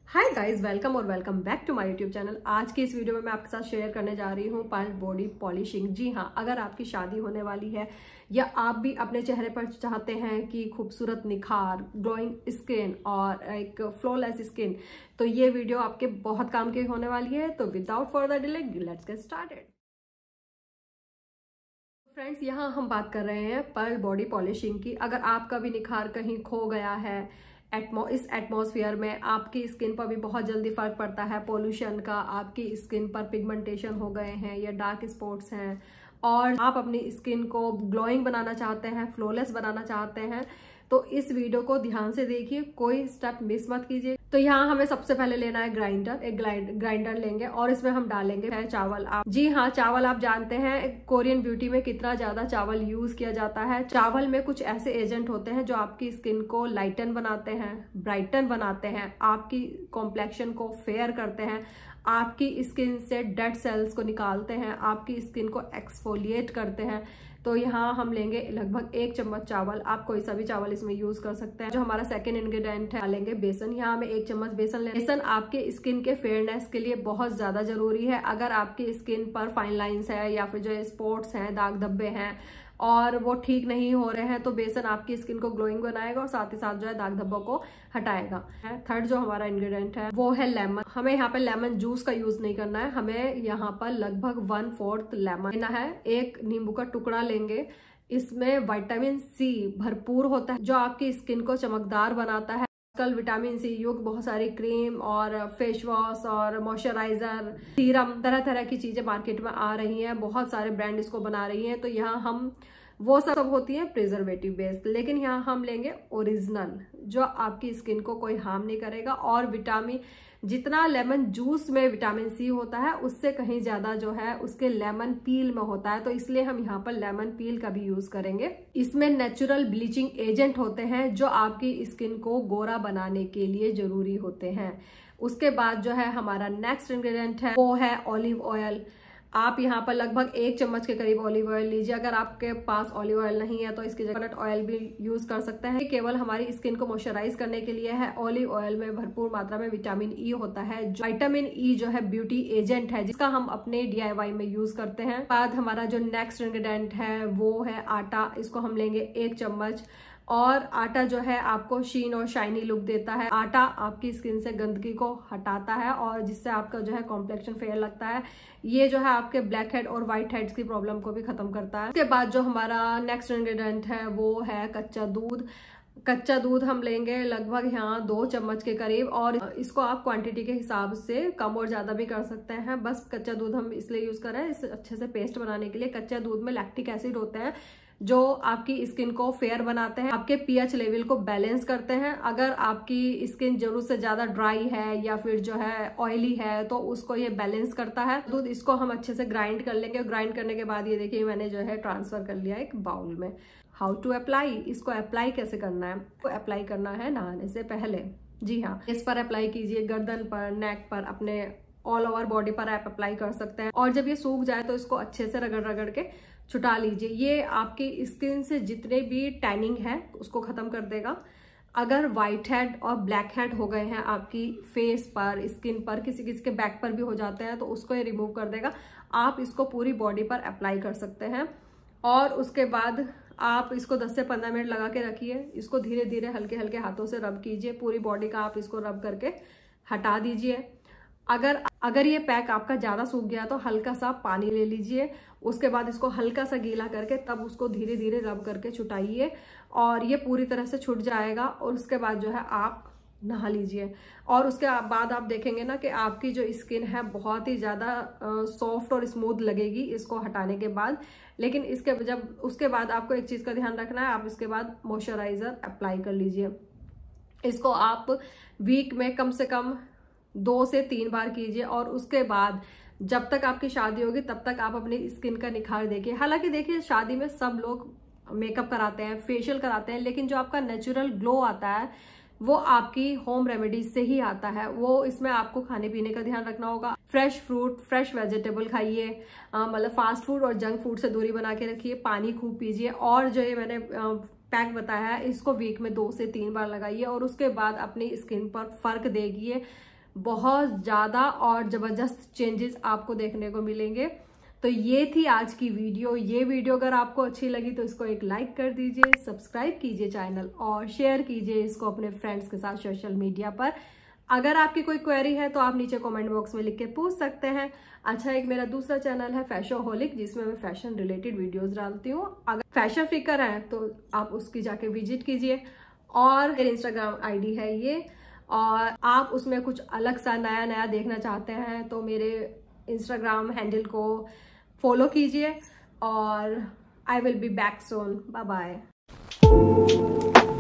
हाय guys, welcome और welcome back to my YouTube channel. आज की इस वीडियो में मैं आपके साथ शेयर करने जा रही हूँ पर्ल बॉडी पॉलिशिंग। जी हाँ, अगर आपकी शादी होने वाली है या आप भी अपने चेहरे पर चाहते हैं कि खूबसूरत निखार, ग्लोइंग स्किन और एक फ्लॉलेस स्किन, तो ये वीडियो आपके बहुत काम की होने वाली है। तो without further delay let's get started. Friends, यहाँ हम बात कर रहे हैं पर्ल बॉडी पॉलिशिंग की। अगर आपका भी निखार कहीं खो गया है, इस एटमॉस्फेयर में आपकी स्किन पर भी बहुत जल्दी फर्क पड़ता है पोल्यूशन का, आपकी स्किन पर पिगमेंटेशन हो गए हैं या डार्क स्पॉट्स हैं और आप अपनी स्किन को ग्लोइंग बनाना चाहते हैं, फ्लॉलेस बनाना चाहते हैं, तो इस वीडियो को ध्यान से देखिए, कोई स्टेप मिस मत कीजिए। तो यहाँ हमें सबसे पहले लेना है ग्राइंडर। एक ग्राइंडर लेंगे और इसमें हम डालेंगे है चावल। जी हाँ, चावल आप जानते हैं कोरियन ब्यूटी में कितना ज्यादा चावल यूज किया जाता है। चावल में कुछ ऐसे एजेंट होते हैं जो आपकी स्किन को लाइटन बनाते हैं, ब्राइटन बनाते हैं, आपकी कॉम्प्लेक्शन को फेयर करते हैं, आपकी स्किन से डेड सेल्स को निकालते हैं, आपकी स्किन को एक्सफोलिएट करते हैं। तो यहाँ हम लेंगे लगभग 1 चम्मच चावल। आप कोई सा भी चावल इसमें यूज कर सकते हैं। जो हमारा सेकंड इंग्रेडिएंट है, डालेंगे बेसन। यहाँ हमें 1 चम्मच बेसन लेंगे। बेसन आपके स्किन के फेयरनेस के लिए बहुत ज्यादा जरूरी है। अगर आपकी स्किन पर फाइन लाइंस है या फिर जो स्पॉट्स हैं, दाग धब्बे हैं और वो ठीक नहीं हो रहे हैं, तो बेसन आपकी स्किन को ग्लोइंग बनाएगा और साथ ही साथ जो है दाग धब्बों को हटाएगा। थर्ड जो हमारा इंग्रेडिएंट है वो है लेमन। हमें यहाँ पे लेमन जूस का यूज नहीं करना है, हमें यहाँ पर लगभग 1/4 लेमन लेना है। एक नींबू का टुकड़ा लेंगे। इसमें विटामिन सी भरपूर होता है जो आपकी स्किन को चमकदार बनाता है। कल विटामिन सी युक्त बहुत सारी क्रीम और फेस वॉश और मॉइस्चराइजर, सीरम, तरह तरह की चीजें मार्केट में आ रही हैं। बहुत सारे ब्रांड इसको बना रही हैं। तो यहाँ हम वो सब होती है प्रिजर्वेटिव बेस्ड, लेकिन यहाँ हम लेंगे ओरिजिनल जो आपकी स्किन को कोई हार्म नहीं करेगा। और विटामिन, जितना लेमन जूस में विटामिन सी होता है उससे कहीं ज्यादा जो है उसके लेमन पील में होता है, तो इसलिए हम यहाँ पर लेमन पील का भी यूज करेंगे। इसमें नेचुरल ब्लीचिंग एजेंट होते हैं जो आपकी स्किन को गोरा बनाने के लिए जरूरी होते हैं। उसके बाद जो है हमारा नेक्स्ट इंग्रेडिएंट है वो है ऑलिव ऑयल। आप यहाँ पर लगभग 1 चम्मच के करीब ऑलिव ऑयल लीजिए। अगर आपके पास ऑलिव ऑयल नहीं है तो इसकी जगह कोकोनट ऑयल भी यूज कर सकते हैं। केवल हमारी स्किन को मॉइस्चराइज करने के लिए है। ऑलिव ऑयल में भरपूर मात्रा में विटामिन ई होता है। विटामिन ई जो है ब्यूटी एजेंट है जिसका हम अपने DIY में यूज करते हैं। बाद हमारा जो नेक्स्ट इंग्रेडिएंट है वो है आटा। इसको हम लेंगे 1 चम्मच। और आटा जो है आपको शीन और शाइनी लुक देता है। आटा आपकी स्किन से गंदगी को हटाता है और जिससे आपका जो है कॉम्प्लेक्शन फेयर लगता है। ये जो है आपके ब्लैक हेड और व्हाइट हेड्स की प्रॉब्लम को भी खत्म करता है। उसके बाद जो हमारा नेक्स्ट इंग्रेडिएंट है वो है कच्चा दूध। कच्चा दूध हम लेंगे लगभग यहाँ 2 चम्मच के करीब, और इसको आप क्वांटिटी के हिसाब से कम और ज्यादा भी कर सकते हैं। बस कच्चा दूध हम इसलिए यूज कर रहे हैं इस अच्छे से पेस्ट बनाने के लिए। कच्चा दूध में लैक्टिक एसिड होते हैं जो आपकी स्किन को फेयर बनाते हैं, आपके pH लेवल को बैलेंस करते हैं। अगर आपकी स्किन जरूरत से ज्यादा ड्राई है या फिर जो है ऑयली है तो उसको ये बैलेंस करता है दूध। इसको हम अच्छे से ग्राइंड कर लेंगे। ग्राइंड करने के बाद ये देखिए मैंने जो है ट्रांसफर कर लिया एक बाउल में। हाउ टू अप्लाई, इसको अप्लाई कैसे करना है? तो अप्लाई करना है नहाने से पहले। जी हाँ, इस पर अप्लाई कीजिए, गर्दन पर, नेक पर, अपने ऑल ओवर बॉडी पर आप अप्लाई कर सकते हैं। और जब ये सूख जाए तो इसको अच्छे से रगड़ रगड़ के छुटा लीजिए। ये आपकी स्किन से जितने भी टैनिंग है उसको खत्म कर देगा। अगर व्हाइट हेड और ब्लैक हेड हो गए हैं आपकी फेस पर, स्किन पर, किसी किसी के बैक पर भी हो जाते हैं, तो उसको ये रिमूव कर देगा। आप इसको पूरी बॉडी पर अप्लाई कर सकते हैं और उसके बाद आप इसको 10 से 15 मिनट लगा के रखिए। इसको धीरे धीरे हल्के हल्के हाथों से रब कीजिए। पूरी बॉडी का आप इसको रब करके हटा दीजिए। अगर ये पैक आपका ज्यादा सूख गया तो हल्का सा पानी ले लीजिए। उसके बाद इसको हल्का सा गीला करके तब उसको धीरे धीरे रब करके छुटाइए और ये पूरी तरह से छूट जाएगा। और उसके बाद जो है आप नहा लीजिए और उसके बाद आप देखेंगे ना कि आपकी जो स्किन है बहुत ही ज्यादा सॉफ्ट और स्मूथ लगेगी इसको हटाने के बाद। लेकिन उसके बाद आपको एक चीज का ध्यान रखना है, आप इसके बाद मॉइस्चराइजर अप्लाई कर लीजिए। इसको आप वीक में कम से कम 2 से 3 बार कीजिए और उसके बाद जब तक आपकी शादी होगी तब तक आप अपनी स्किन का निखार देखिए। हालांकि देखिए शादी में सब लोग मेकअप कराते हैं, फेशियल कराते हैं, लेकिन जो आपका नेचुरल ग्लो आता है वो आपकी होम रेमेडीज से ही आता है। वो इसमें आपको खाने पीने का ध्यान रखना होगा। फ्रेश फ्रूट, फ्रेश वेजिटेबल खाइए, मतलब फास्ट फूड और जंक फूड से दूरी बना के रखिए। पानी खूब पीजिए और जो ये मैंने पैक बताया है इसको वीक में 2 से 3 बार लगाइए और उसके बाद अपनी स्किन पर फर्क देखिए। बहुत ज़्यादा और ज़बरदस्त चेंजेस आपको देखने को मिलेंगे। तो ये थी आज की वीडियो। ये वीडियो अगर आपको अच्छी लगी तो इसको एक लाइक कर दीजिए, सब्सक्राइब कीजिए चैनल और शेयर कीजिए इसको अपने फ्रेंड्स के साथ सोशल मीडिया पर। अगर आपकी कोई क्वेरी है तो आप नीचे कमेंट बॉक्स में लिख के पूछ सकते हैं। अच्छा, एक मेरा दूसरा चैनल है फैशनहोलिक, जिसमें मैं फैशन रिलेटेड वीडियोस डालती हूँ। अगर फैशन फ्रीकर हैं तो आप उसकी जाके विजिट कीजिए। और मेरी इंस्टाग्राम आईडी है ये, और आप उसमें कुछ अलग सा नया नया देखना चाहते हैं तो मेरे इंस्टाग्राम हैंडल को फॉलो कीजिए। और I will be back soon. Bye bye.